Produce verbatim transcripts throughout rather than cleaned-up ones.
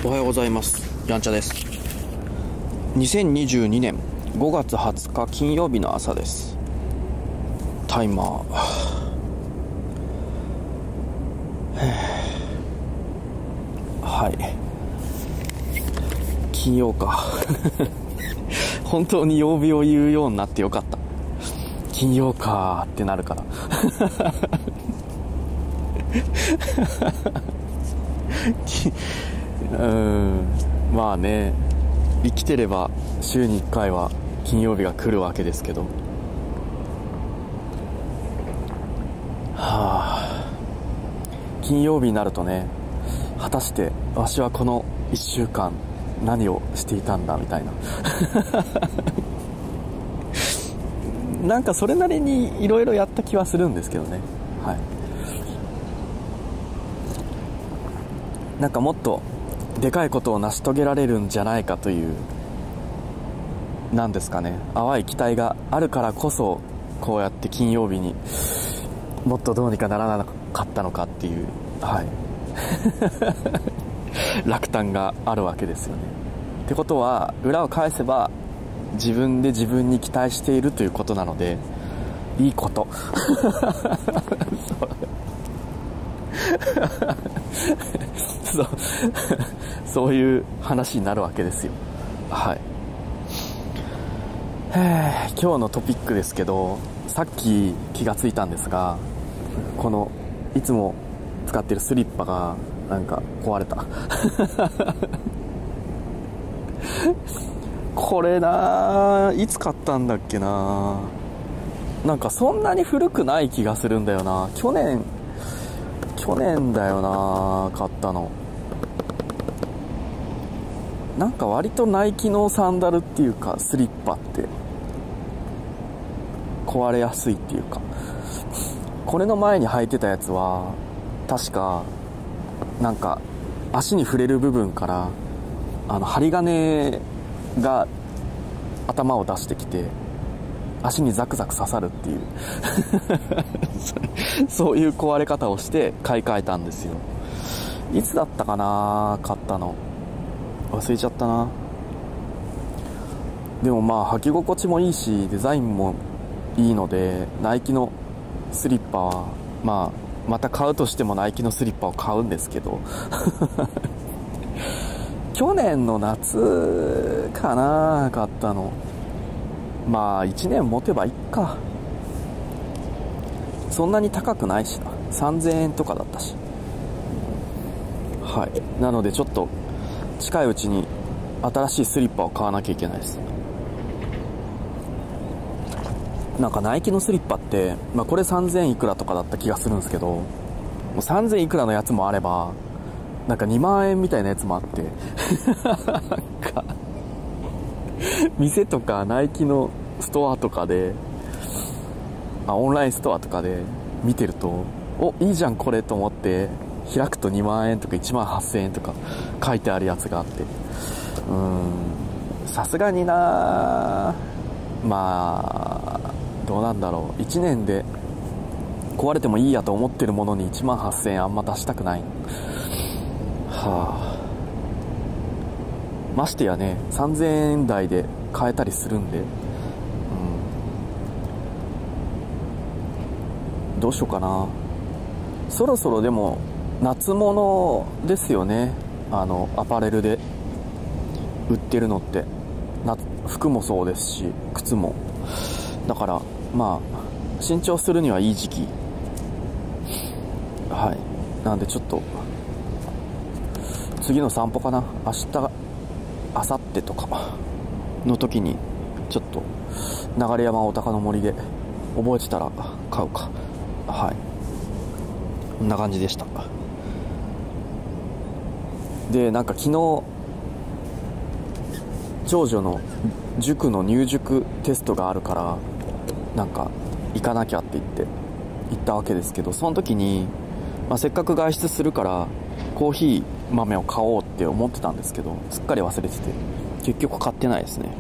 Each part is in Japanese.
おはようございます。やんちゃです。にせんにじゅうにねんごがつはつか金曜日の朝です。タイマーはい金曜か本当に曜日を言うようになってよかった。金曜かーってなるからうーんまあね、生きてれば週にいっかいは金曜日が来るわけですけど、はあ、金曜日になるとね、果たしてわしはこのいっしゅうかん何をしていたんだみたいななんかそれなりにいろいろやった気はするんですけどね。はい、なんかもっとでかいことを成し遂げられるんじゃないかという、なんですかね、淡い期待があるからこそ、こうやって金曜日にもっとどうにかならなかったのかっていう、はい落胆があるわけですよね。ってことは裏を返せば自分で自分に期待しているということなので、いいことそうそういう話になるわけですよ。はい。今日のトピックですけど、さっき気がついたんですが、このいつも使ってるスリッパがなんか壊れたこれな、いつ買ったんだっけな。なんかそんなに古くない気がするんだよな。去年去年だよな、買ったの。なんか割とナイキのサンダルっていうかスリッパって壊れやすいっていうか、これの前に履いてたやつは確かなんか足に触れる部分からあの針金が頭を出してきて足にザクザク刺さるっていうそういう壊れ方をして買い替えたんですよ。いつだったかな、買ったの忘れちゃったな。でもまあ履き心地もいいしデザインもいいので、ナイキのスリッパはまあまた買うとしてもナイキのスリッパを買うんですけど去年の夏かな、買ったの。まあいちねん持てばいっか。そんなに高くないしな、さんぜんえんとかだったし。はい、なのでちょっと近いうちに新しいスリッパを買わなきゃいけないです。なんかナイキのスリッパって、まあ、これさんぜんいくらとかだった気がするんですけど、もうさんぜんいくらのやつもあればなんかにまんえんみたいなやつもあってなんか店とかナイキのストアとかで、あオンラインストアとかで見てると、おいいじゃんこれと思って開くとにまんえんとかいちまんはっせんえんとか書いてあるやつがあって、うーんさすがにな、まあどうなんだろう、いちねんで壊れてもいいやと思ってるものにいちまんはっせんえんあんま出したくない。はあ、ましてやねさんぜんえん台で買えたりするんで、うん、どうしようかな。そろそろでも夏物ですよね、あのアパレルで売ってるのって。な服もそうですし靴も。だからまあ新調するにはいい時期。はい、なんでちょっと次の散歩かな、明日明後日とかの時にちょっと流山お鷹の森で覚えてたら買うか。はい、こんな感じでした。でなんか昨日長女の塾の入塾テストがあるからなんか行かなきゃって言って行ったわけですけど、その時に、まあ、せっかく外出するからコーヒー豆を買おうって思ってたんですけど、すっかり忘れてて結局買ってないですね。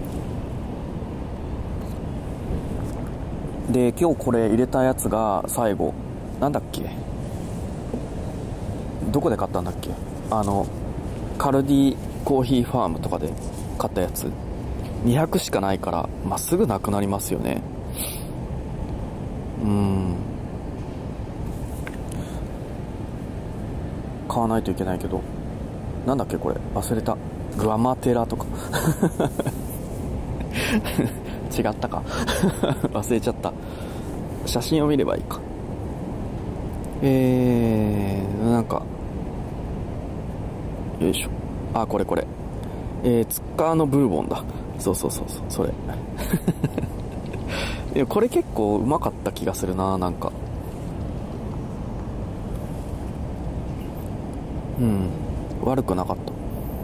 で今日これ入れたやつが最後なんだっけ、どこで買ったんだっけ、あのカルディコーヒーファームとかで買ったやつにひゃくしかないから、まあ、すぐなくなりますよね。うーん買わないといけないけど、なんだっけこれ忘れた。グアマテラとか違ったか忘れちゃった。写真を見ればいいか。えー、なんかよいしょ、あこれこれえー、ツッカーのブーボンだ。そうそうそうそう、それいやこれ結構うまかった気がするな。なんかうん悪くなかった。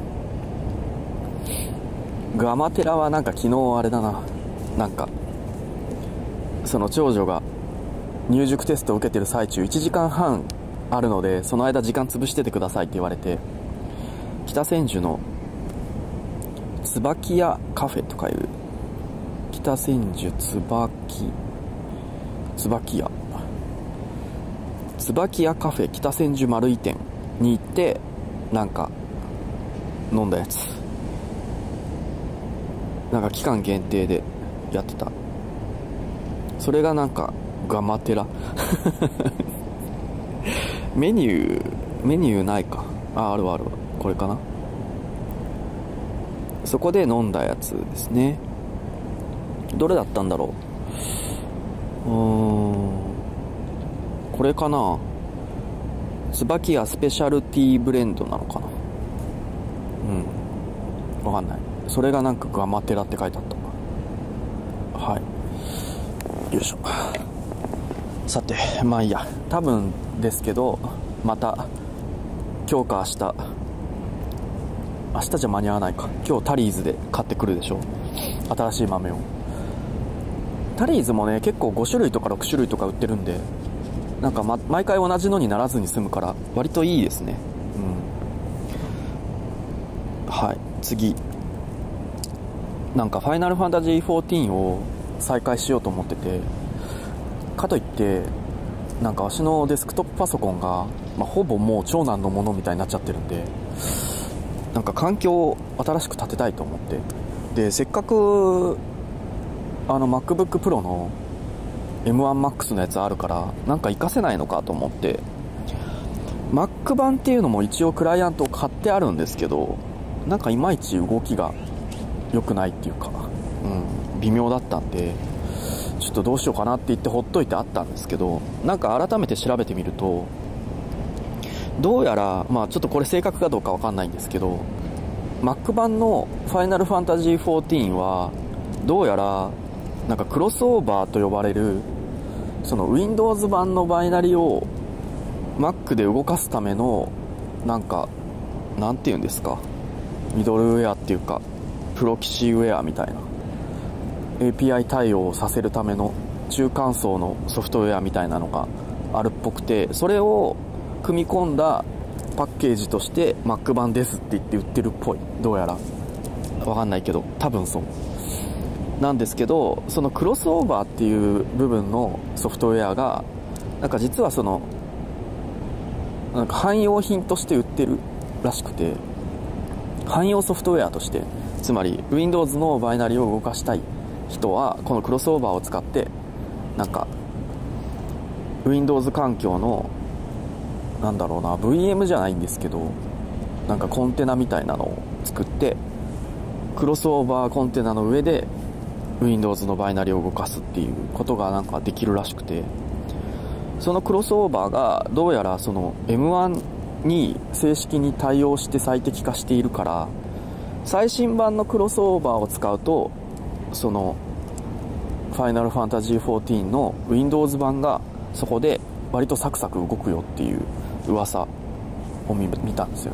グアマテラはなんか昨日あれだな、なんかその長女が入塾テストを受けてる最中いちじかんはんあるので、その間時間潰しててくださいって言われて、北千住の椿屋カフェとかいう、北千住椿椿屋椿屋カフェ北千住丸井店に行ってなんか飲んだやつ、なんか期間限定でやってた。それがなんかガマテラメニューメニューないか。ああるある、これかな。そこで飲んだやつですね。どれだったんだろう。うーんこれかな。椿屋スペシャルティーブレンドなのかな。うんわかんない。それがなんかガマテラって書いてあった。はいよいしょ。さてまあいいや、多分ですけどまた今日か明日明日じゃ間に合わないか、今日タリーズで買ってくるでしょ、新しい豆を。タリーズもね結構ごしゅるいとかろくしゅるいとか売ってるんで、なんか、ま、毎回同じのにならずに済むから割といいですね。うんはい、次なんかファイナルファンタジーじゅうよんを再開しようと思ってて、かといってなんかわしのデスクトップパソコンが、まあ、ほぼもう長男のものみたいになっちゃってるんで、なんか環境を新しく建てたいと思って、でせっかくあの MacBook Pro の エムワンマックス のやつあるからなんか活かせないのかと思って、 Mac 版っていうのも一応クライアントを買ってあるんですけど、なんかいまいち動きが良くないっていうか、うん、微妙だったんでちょっとどうしようかなって言ってほっといてあったんですけど、なんか改めて調べてみるとどうやら、まあちょっとこれ正確かどうかわかんないんですけど、 Mac 版のファイナルファンタジーじゅうよんはどうやらなんかクロスオーバーと呼ばれるその Windows 版のバイナリを Mac で動かすためのなんかなんていうんですか、ミドルウェアっていうかプロキシウェアみたいな エーピーアイ 対応させるための中間層のソフトウェアみたいなのがあるっぽくて、それを組み込んだパッケージとして Mac 版ですって言って売ってるっぽい。どうやらわかんないけど多分そうなんですけど、そのクロスオーバーっていう部分のソフトウェアがなんか実はそのなんか汎用品として売ってるらしくて、汎用ソフトウェアとして、つまり Windows のバイナリを動かしたい人はこのクロスオーバーを使ってなんか Windows 環境のなんだろうな ブイエム じゃないんですけどなんかコンテナみたいなのを作って、クロスオーバーコンテナの上で Windows のバイナリを動かすっていうことがなんかできるらしくて、そのクロスオーバーがどうやらその エムワン に正式に対応して最適化しているから、最新版のクロスオーバーを使うとそのファイナルファンタジーじゅうよんの Windows 版がそこで割とサクサク動くよっていう噂を 見, 見たんですよね。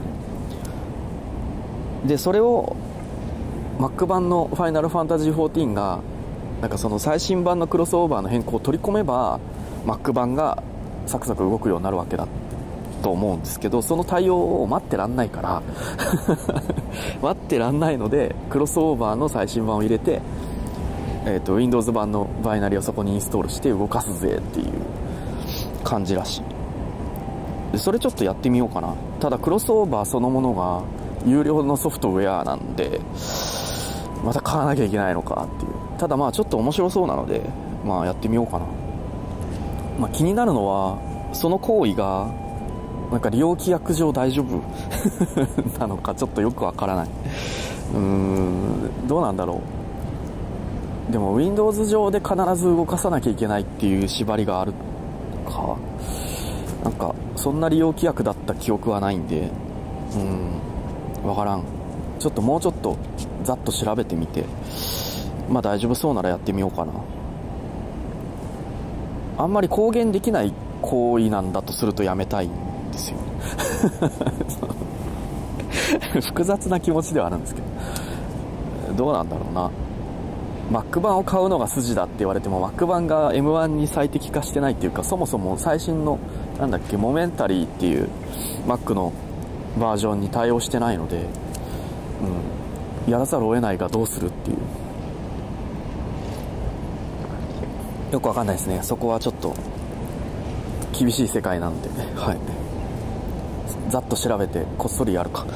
でそれを Mac 版のファイナルファンタジーじゅうよんがなんかその最新版のクロスオーバーの変更を取り込めば Mac 版がサクサク動くようになるわけだと思うんですけど、その対応を待ってらんないから待ってらんないのでクロスオーバーの最新版を入れて、えーと、Windows 版のバイナリをそこにインストールして動かすぜっていう感じらしい。でそれちょっとやってみようかな。ただクロスオーバーそのものが有料のソフトウェアなんで、また買わなきゃいけないのかっていう。ただまあちょっと面白そうなので、まあやってみようかな。まあ気になるのは、その行為がなんか利用規約上大丈夫なのかちょっとよくわからない。うーん、どうなんだろう。でも Windows 上で必ず動かさなきゃいけないっていう縛りがあるか。なんかそんな利用規約だった記憶はないんで、うーん、わからん。ちょっともうちょっとざっと調べてみて、まあ大丈夫そうならやってみようかな。あんまり公言できない行為なんだとするとやめたいんですよ複雑な気持ちではあるんですけど、どうなんだろうな。 Mac 版を買うのが筋だって言われても Mac 版が エムワン に最適化してないっていうか、そもそも最新のなんだっけモメンタリーっていう Mac のバージョンに対応してないので、うん、やらざるを得ないがどうするっていう、よくわかんないですね。そこはちょっと厳しい世界なんで、はい、ざっと調べてこっそりやるか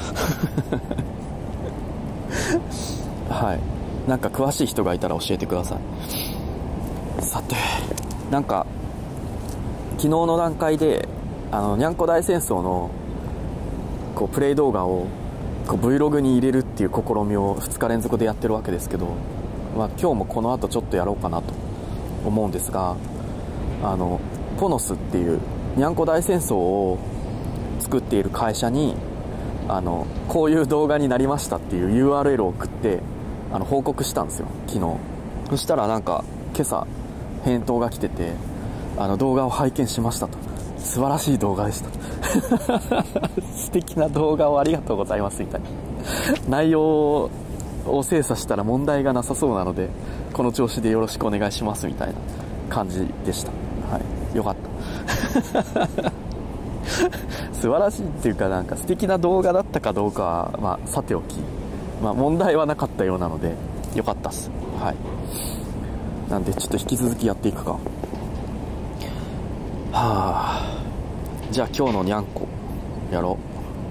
はい、なんか詳しい人がいたら教えてください。さて、なんか昨日の段階であのにゃんこ大戦争のこうプレイ動画をこう Vlog に入れるっていう試みをふつか連続でやってるわけですけど、まあ、今日もこの後ちょっとやろうかなと思うんですが、あのポノスっていうにゃんこ大戦争を作っている会社にあのこういう動画になりましたっていう ユーアールエルを送ってあの報告したんですよ、昨日。そしたらなんか今朝返答が来てて、あの動画を拝見しましたと、素晴らしい動画でした素敵な動画をありがとうございますみたいな内容を精査したら問題がなさそうなのでこの調子でよろしくお願いしますみたいな感じでした。はい、よかった素晴らしいっていうか、なんか素敵な動画だったかどうかは、まあ、さておき、まあ、問題はなかったようなのでよかったっす。はい、なんでちょっと引き続きやっていくか。はあ、じゃあ今日のにゃんこやろ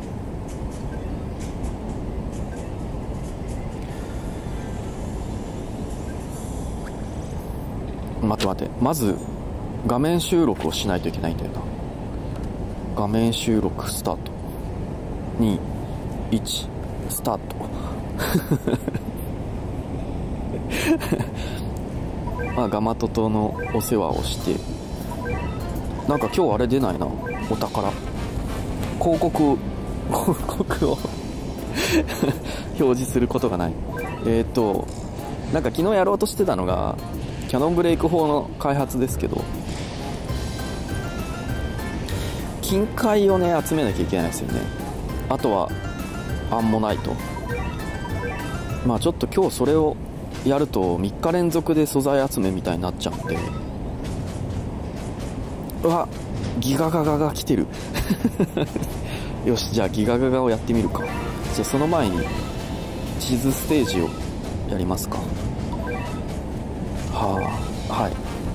う。待って待って、まず画面収録をしないといけないんだよな。画面収録スタート。に、いち、スタートまあガマトとのお世話をして、なんか今日あれ出ないな、お宝広告広告を表示することがない。えーとなんか昨日やろうとしてたのがキャノンブレイクフォーの開発ですけど、金塊をね集めなきゃいけないですよね。あとはアンモナイト。まあちょっと今日それをやるとみっか連続で素材集めみたいになっちゃうんで、うわギガガガが来てるよし、じゃあギガガガをやってみるか。じゃあその前に地図ステージをやりますか。はあ、はい。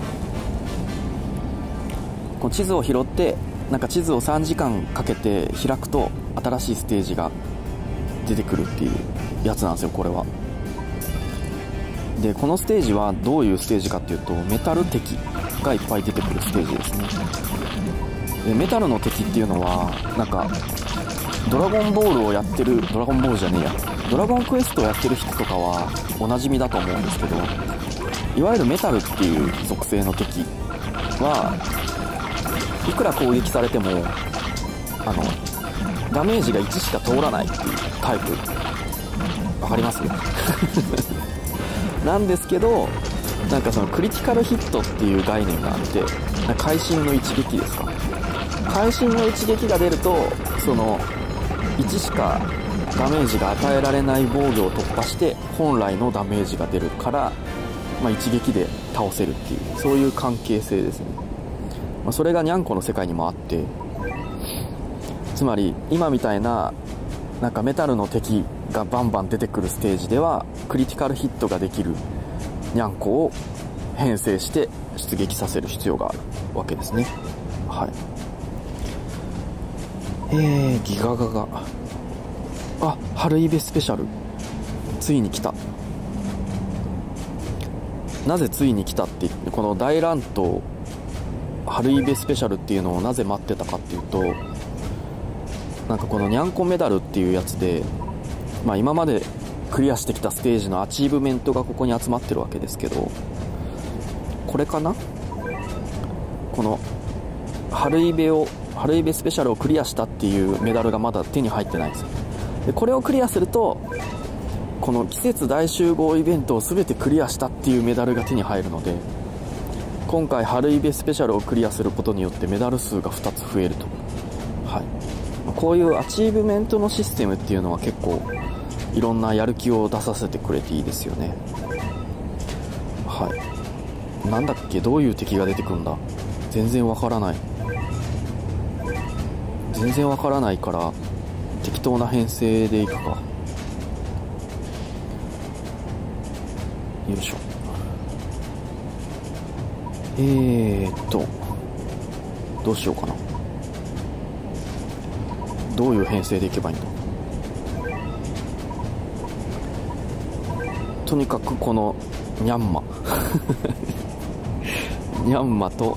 この地図を拾って、なんか地図をさんじかんかけて開くと新しいステージが出てくるっていうやつなんですよ、これは。でこのステージはどういうステージかっていうと、メタル敵がいっぱい出てくるステージですね。でメタルの敵っていうのはなんかドラゴンボールをやってる、ドラゴンボールじゃねえやドラゴンクエストをやってる人とかはおなじみだと思うんですけど、いわゆるメタルっていう属性の敵はいくら攻撃されてもあのダメージがいちしか通らないっていうタイプ、わかりますなんですけど、なんかそのクリティカルヒットっていう概念があって、会心の一撃ですか、会心の一撃が出るとそのいちしかダメージが与えられない防御を突破して本来のダメージが出るから、まあ、一撃で倒せるっていう、そういう関係性ですね。まあ、それがニャンコの世界にもあって、つまり今みたいななんかメタルの敵がバンバン出てくるステージではクリティカルヒットができるニャンコを編成して出撃させる必要があるわけですね。はい。えー、ギガガガ。 あ、春イベスペシャルついに来た。なぜついに来たって言って、この大乱闘春イベスペシャルっていうのをなぜ待ってたかっていうと、なんかこのにゃんこメダルっていうやつで、まあ、今までクリアしてきたステージのアチーブメントがここに集まってるわけですけど、これかな、この春イベを春イベスペシャルをクリアしたっていうメダルがまだ手に入ってないんですよ。でこれをクリアすると、この季節大集合イベントを全てクリアしたっていうメダルが手に入るので、今回春イベスペシャルをクリアすることによってメダル数がふたつ増えると、はい、こういうアチーブメントのシステムっていうのは結構いろんなやる気を出させてくれていいですよね。はい、なんだっけ、どういう敵が出てくるんだ、全然わからない。全然わからないから適当な編成でいくか。よいしょ。えーっとどうしようかな。どういう編成でいけばいいんだ。とにかくこのニャンマニャンマと、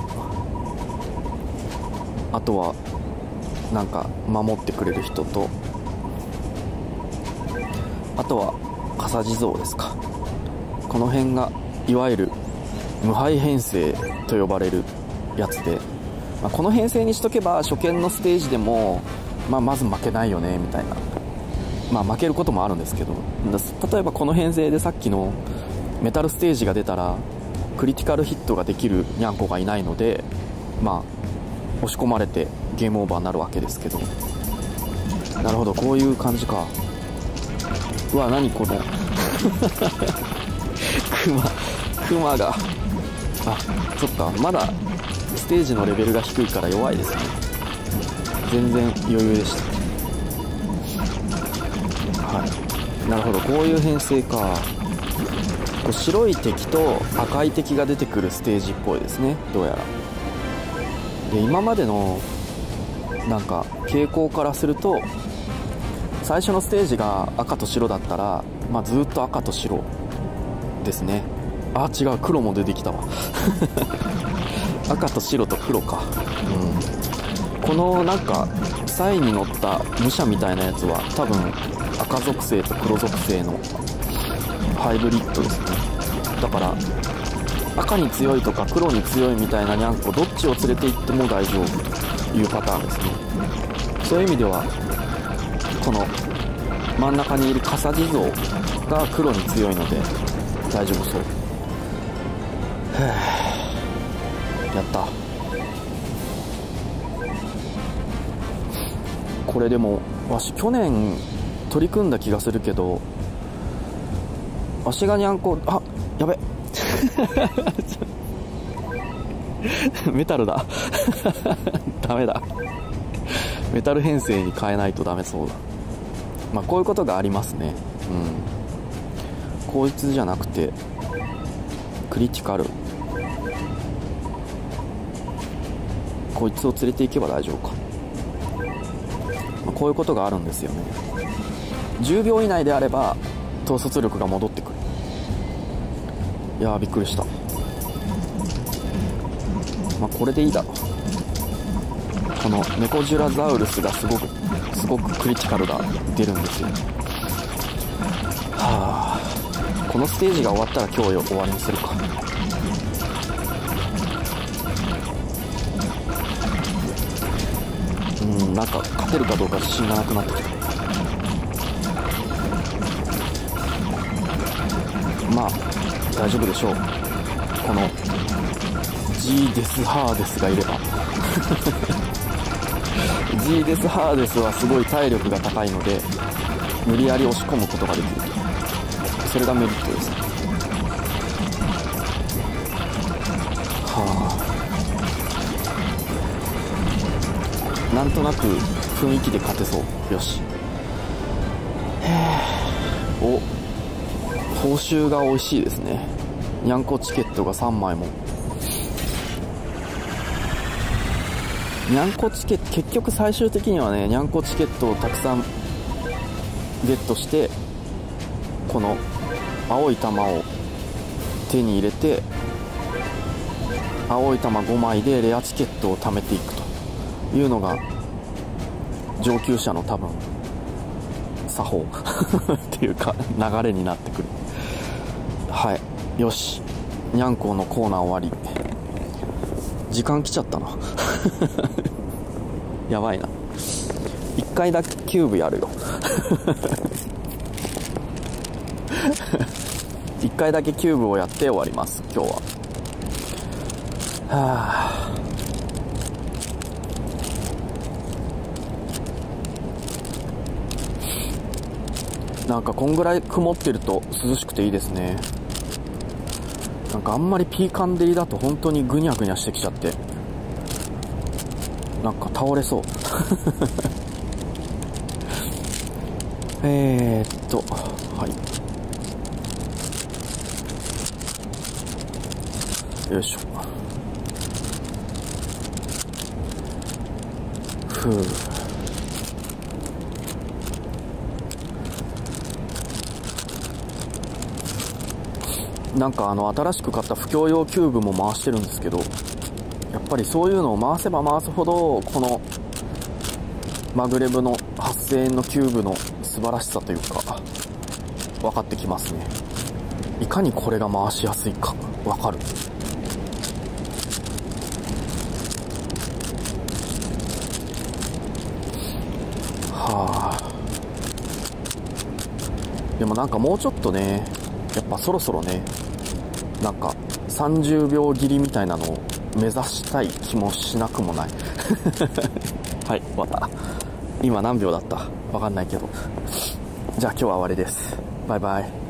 あとはなんか守ってくれる人と、あとは笠地蔵ですか。この辺がいわゆる無敗編成と呼ばれるやつで、まあ、この編成にしとけば初見のステージでも、まあ、まず負けないよねみたいな、まあ、負けることもあるんですけど、例えばこの編成でさっきのメタルステージが出たらクリティカルヒットができるニャンコがいないので、まあ、押し込まれてゲームオーバーになるわけですけど、なるほど、こういう感じか。うわ、何このクマクマが、あ、そっか、まだステージのレベルが低いから弱いですね。全然余裕でした。はい、なるほど、こういう編成か。こう白い敵と赤い敵が出てくるステージっぽいですね、どうやら。で、今までのなんか傾向からすると、最初のステージが赤と白だったら、まあ、ずっと赤と白ですね。あ、違う、黒も出てきたわ赤と白と黒か、うん、このなんかサイに乗った武者みたいなやつは多分赤属性と黒属性のハイブリッドですね。だから赤に強いとか黒に強いみたいなニャンコどっちを連れて行っても大丈夫というパターンですね。そういう意味ではこの真ん中にいる笠地蔵が黒に強いので大丈夫そう。やった。これでもわし去年取り組んだ気がするけど、わしがにゃんこ、あ、やべメタルだダメだ、メタル編成に変えないとダメそうだ。まあこういうことがありますね。うん、こいつじゃなくてクリティカル、こいつを連れて行けば大丈夫か。まあ、こういうことがあるんですよね。じゅうびょう以内であれば統率力が戻ってくる。いやー、びっくりした。まあこれでいいだろう。このネコジュラザウルスがすごくすごくクリティカルが出るんですよ。はあ、このステージが終わったら今日終わりにするか。うん、なんか勝てるかどうか自信がなくなってきた。まあ大丈夫でしょう。この G デスハーデスがいればG デスハーデスはすごい体力が高いので無理やり押し込むことができる。それがメリットですね。はあ、なんとなく雰囲気で勝てそう。よし。お、報酬が美味しいですね。にゃんこチケットがさんまいも。にゃんこチケット、結局最終的にはね、にゃんこチケットをたくさんゲットして、この青い玉を手に入れて、青い玉ごまいでレアチケットを貯めていくというのが上級者の多分作法っていうか流れになってくる。はい、よし、にゃんこうのコーナー終わり。時間来ちゃったなやばいな。いっかいだけキューブやるよいっかいだけキューブをやって終わります今日は。はあ、なんかこんぐらい曇ってると涼しくていいですね。なんかあんまりピーカン照りだと本当にグニャグニャしてきちゃって、なんか倒れそうえーっとはい、よいしょ。ふう。なんかあの新しく買った不況用キューブも回してるんですけど、やっぱりそういうのを回せば回すほどこのマグレブのはっせんえんのキューブの素晴らしさというか分かってきますね。いかにこれが回しやすいか分かる。はあ。でもなんかもうちょっとね、やっぱそろそろね、なんかさんじゅうびょう切りみたいなのを目指したい気もしなくもないはい、終わった。今何秒だったわかんないけど、じゃあ今日は終わりです。バイバイ。